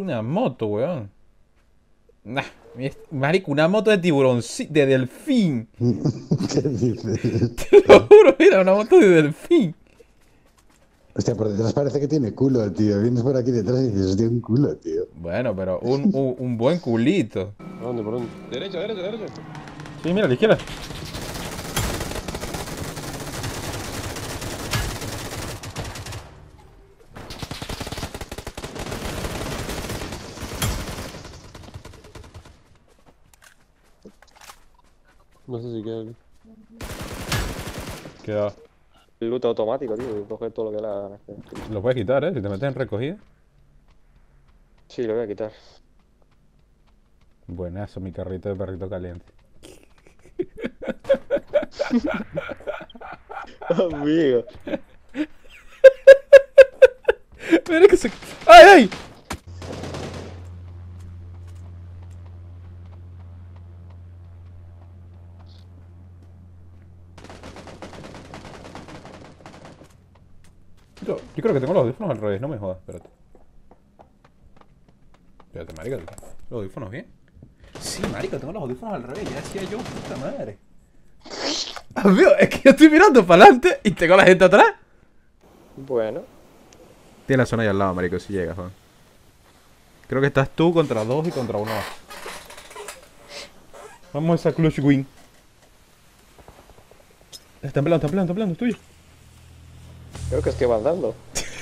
una moto, weón. Nah, marico, una moto de tiburón, de delfín. ¿Qué dices? Te lo juro, mira, una moto de delfín. Hostia, por detrás parece que tiene culo, tío. Vienes por aquí detrás y dices, tiene un culo, tío. Bueno, pero un buen culito. ¿Por dónde? ¿Por dónde? Derecha, derecha, derecha. Sí, mira, a la izquierda. No sé si queda aquí. Queda. El loot automático, tío. Coger todo lo que la. Lo puedes quitar, si te metes en recogida. Sí, lo voy a quitar. Buenazo, mi carrito de perrito caliente. Amigo. Mira que se. ¡Ay, ay! Yo creo que tengo los audífonos al revés, no me jodas, espérate. Espérate, marica, ¿los audífonos bien? Sí, marica, tengo los audífonos al revés, ya decía yo, puta madre. Amigo, es que yo estoy mirando para adelante y tengo a la gente atrás. Bueno. Tiene la zona ahí al lado, marico, si llegas, Juan. Creo que estás tú contra dos y contra uno. Vamos a esa clutch win. Están peleando, es tuyo. Creo que estoy avanzando.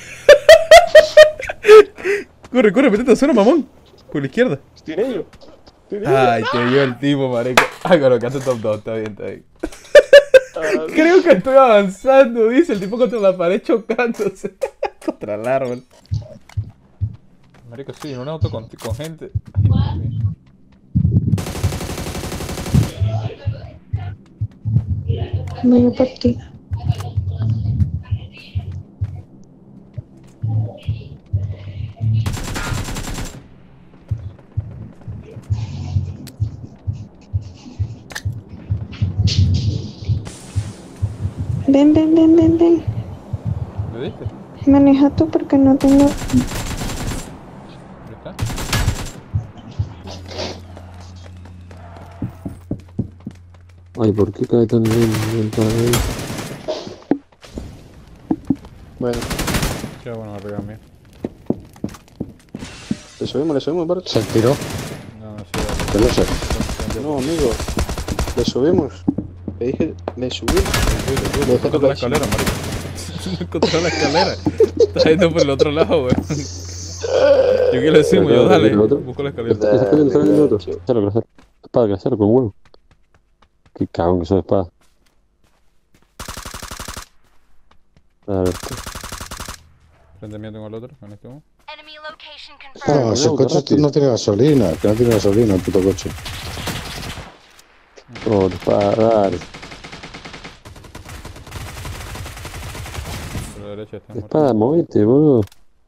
Corre, corre, métete a zona, mamón. Por la izquierda. Estoy en ello. Ay, te dio el tipo, marico. Ay, con lo que hace top 2, está bien, está bien. Creo que estoy avanzando, dice el tipo contra la pared chocándose. Contra el árbol. Marico, sí, en un auto con gente. Ay, Vaya partida. Ven, ven, ven, ven, ven. ¿lo diste? Maneja tú porque no tengo. ¿Dónde está? Ay, ¿por qué cae tan lento el padre? Bueno, Qué bueno, arriba mío. le subimos, Bart. Se tiró. No, sí, Que lo sé. No, amigo. Le subimos. Le dije, le subimos. No encontré la escalera, marico. No encontré la escalera. Está yendo por el otro lado, weón. Yo quiero decimos, yo dale. Busco la escalera. Está saliendo el otro. Cero. Espada, cero con huevo. Qué cagón que soy de espada. A ver, Frente mío tengo el otro, con este uno. Enemy location confirmed. No, ese coche no tiene gasolina. Que no tiene gasolina el puto coche. por espada, dale. Por la derecha está muerto. Espada, movete, boludo.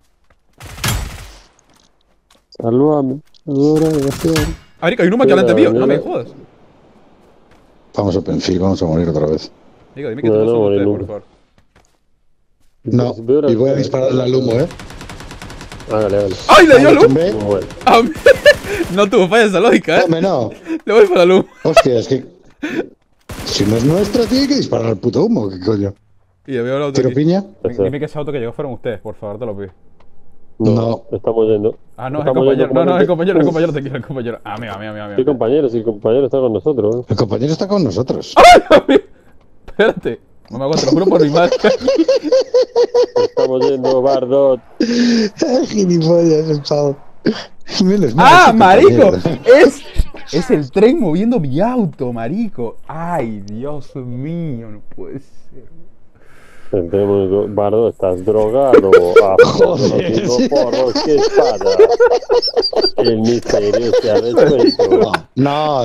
Salvame. Ahora, desgraciado. Marico, hay uno más que adelante mío, no me jodas. Vamos a Penfield, vamos a morir otra vez. Digo, dime que No, todos no, son ustedes, nunca. por favor. No, y voy a dispararle al humo, Hágale. ¡Ay, le dio Ah, luz! tumbé. Muy bueno. A mí- No tuvo falla esa lógica, Hombre, no. Le voy para la luz. Hostia, es que... Si no es nuestra, tiene que disparar al puto humo, ¿qué coño? Y ya veo el auto ¿Tiro aquí. piña? Dime que ese auto que llegó fueron ustedes, por favor, te lo pido. No. Estamos yendo. Ah, no, es el Estamos compañero. yendo, No, es el compañero, comandante. te quiero, el compañero. Amigo. Sí, compañero, sí, el compañero está con nosotros, ¿eh? El compañero está con nosotros. Espérate. No me aguanto, te lo juro por mi madre. Estamos yendo, Bardot. Gilipollas, el pavo. Menos mal, ¡Ah, ese marico! compañero. Es el tren moviendo mi auto, marico. Ay, Dios mío, no puede ser. Entremos, Bardot, estás drogado. Joder, Digo, sí. porros, ¿qué espada? El misterio se ha resuelto. No.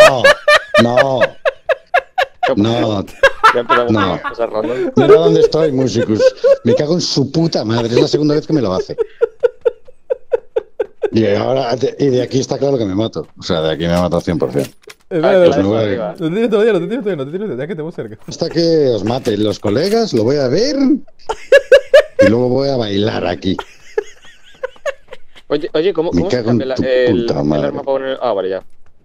Ya empezamos No. a pasar ronda. Mira dónde estoy, músicos. Me cago en su puta madre. Es la segunda vez que me lo hace. Y ahora, y de aquí está claro que me mato. O sea, de aquí me mato 100%. Espera, no voy a- no te tires todavía, no te tires todavía, ya que te voy cerca. Hasta que os maten los colegas, lo voy a ver. Y luego voy a bailar aquí. Oye, ¿cómo Me se cago en cambia tu el puta madre. arma para poner...? Ah, vale, ya.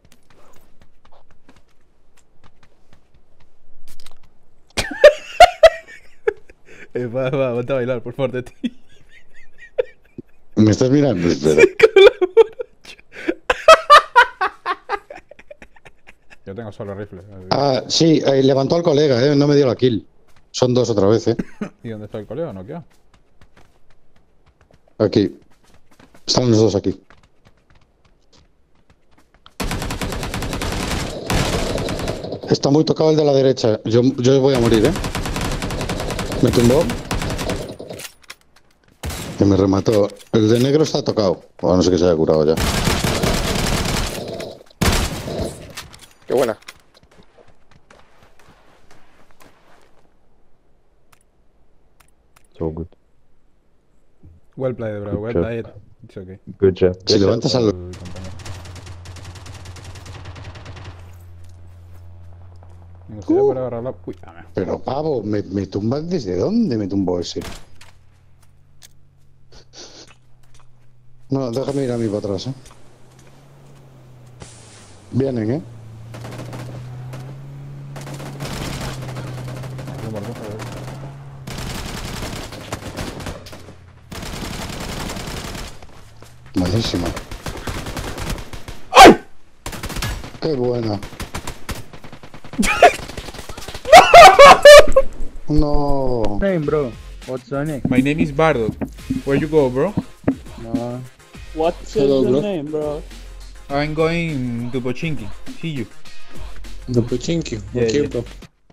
Vete a bailar, por favor, de ti. ¿Me estás mirando? Espera. Yo tengo solo rifle. Ah, sí, levantó al colega, no me dio la kill. Son dos otra vez, ¿Y dónde está el colega? ¿No queda? Aquí. Están los dos aquí. Está muy tocado el de la derecha. Yo voy a morir, Me tumbó. Que me remató. El de negro está tocado. O no sé que se haya curado ya. Qué buena. So good. Well played, bro. Well Good played. It's okay. Good job. Si levantas al... Uy, compañero. Me gustaría poder agarrar la... Uy, dame. Pero pavo, ¿me tumbas desde dónde me tumbó ese? No, déjame ir a mí para atrás, Vienen, Malísima. ¡Ay! Qué buena. No. Name, bro. What's your name? My name is Bardo. Where you go, bro? No. What's Hello, your bro. name, bro? I'm going to Pochinki. See you. The Pochinki. Yeah, Okay, yeah. bro.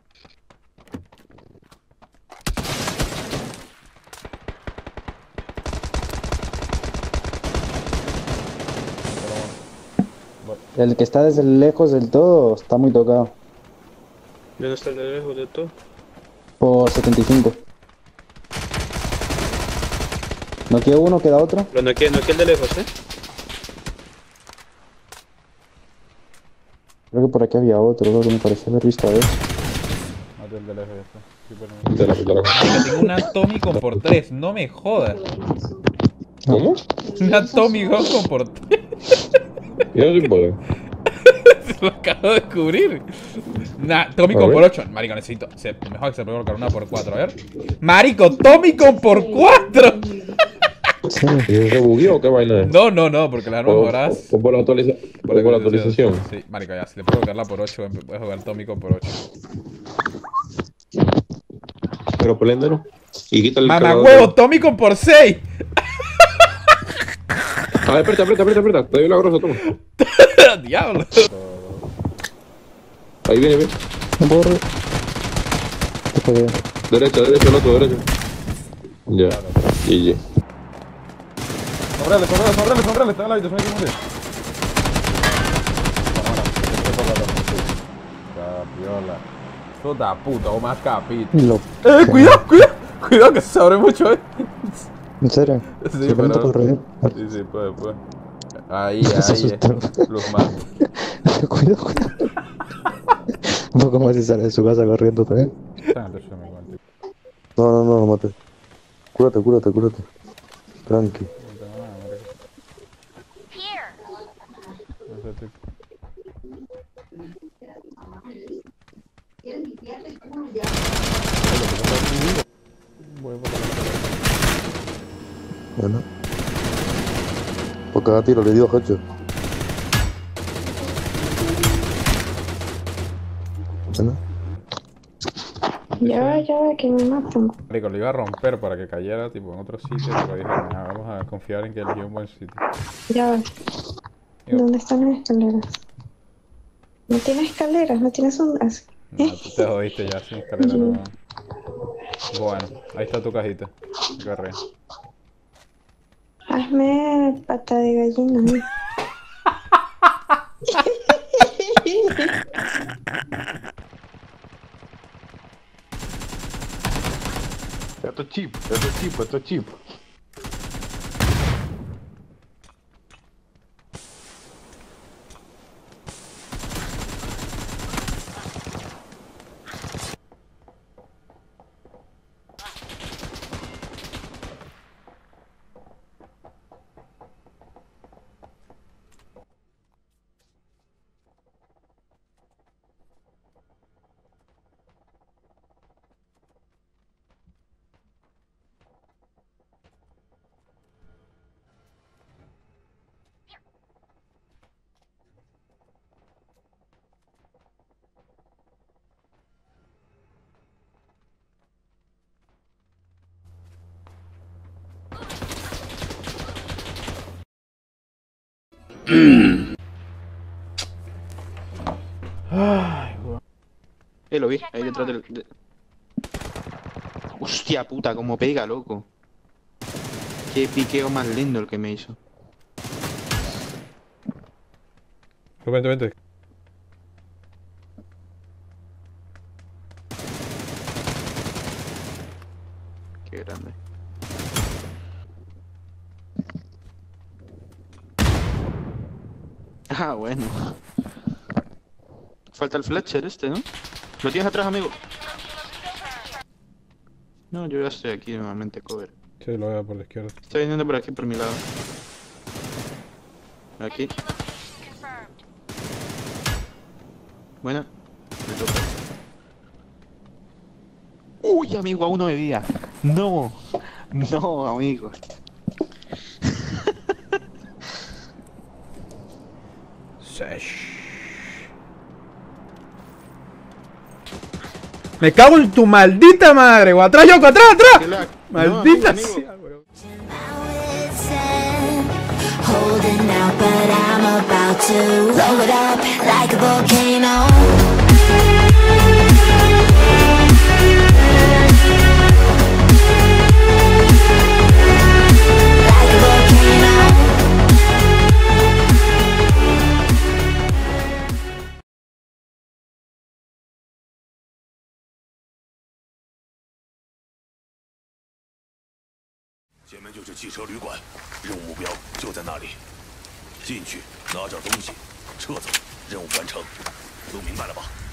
El que está desde lejos del todo está muy tocado. ¿Dónde está el de lejos de todo? Por 75. ¿No queda uno? ¿Queda otro? Pero no quiere el de lejos, Creo que por aquí había otro, lo que me pareció haber visto a ver. Mate el de lejos, ya está. Marica, tengo una Tommy con por 3, no me jodas. ¿Cómo? Una Tommy Gun con por 3. Yo no puedo. Lo acabo de descubrir. Nah, Tommy con por 8. Marico, necesito. Mejor que se puede colocar una por 4, a ver. Marico, Tommy con por 4. ¿Y se bugueó o qué vaina es? No, porque las armas mejoradas. O por la actualización. Sí, marico, ya, si le puedo colocar la por 8, puedes jugar Tommy con por 8. Pero préndelo. Y quita el Mamá cargador. huevo, Tommy con por 6. A ver, aprieta. Te doy la grosa, toma. Diablo. Ahí viene. No puedo re... ¿Qué fue? Derecha, el otro, derecha. Ya. GG. Sonrele, está en la habitación de morir. Capiola. Puta puta, o más capito. Lo... Cuidado que se abre mucho, ¿En serio? Sí, Se pero... cuenta correr. Sí, puede. Ahí, Se asustó. Los más. Cuidado. Un poco más y sale de su casa corriendo también. No, no mate. Cúrate. Tranqui. Bueno. Por cada tiro le dio headshot. Bueno. Ya va, que me matan. Marico, lo iba a romper para que cayera tipo en otro sitio, pero dije, "Nah, vamos a confiar en que eligió un buen sitio". Ya va. ¿Dónde están las escaleras? ¿No tienes escaleras? ¿No tienes ondas? No, tú te jodiste ya, sin escalera no. Bueno, ahí está tu cajita. Agarré. Hazme pata de gallina. ¿No? Это чип. Ay, weón. Lo vi, ahí detrás del... Hostia puta, como pega, loco. Qué piqueo más lindo el que me hizo. Vente, vente. Qué grande. Ah, bueno. Falta el Fletcher este, ¿no? Lo tienes atrás, amigo. No, yo ya estoy aquí nuevamente, cover. Sí, lo veo por la izquierda. Está viniendo por aquí, por mi lado. Aquí. Buena. Me toca. Uy, amigo, a 1 de vida. No. No, amigo. Me cago en tu maldita madre, güey. Atrás, Yoko, atrás, Qué atrás. lag. Maldita No, amigo, sea, güey. Holding out, but I'm about to blow it up like a volcano. Like a volcano. 前面就是汽车旅馆，任务目标就在那里。进去拿点东西，撤走，任务完成，都明白了吧？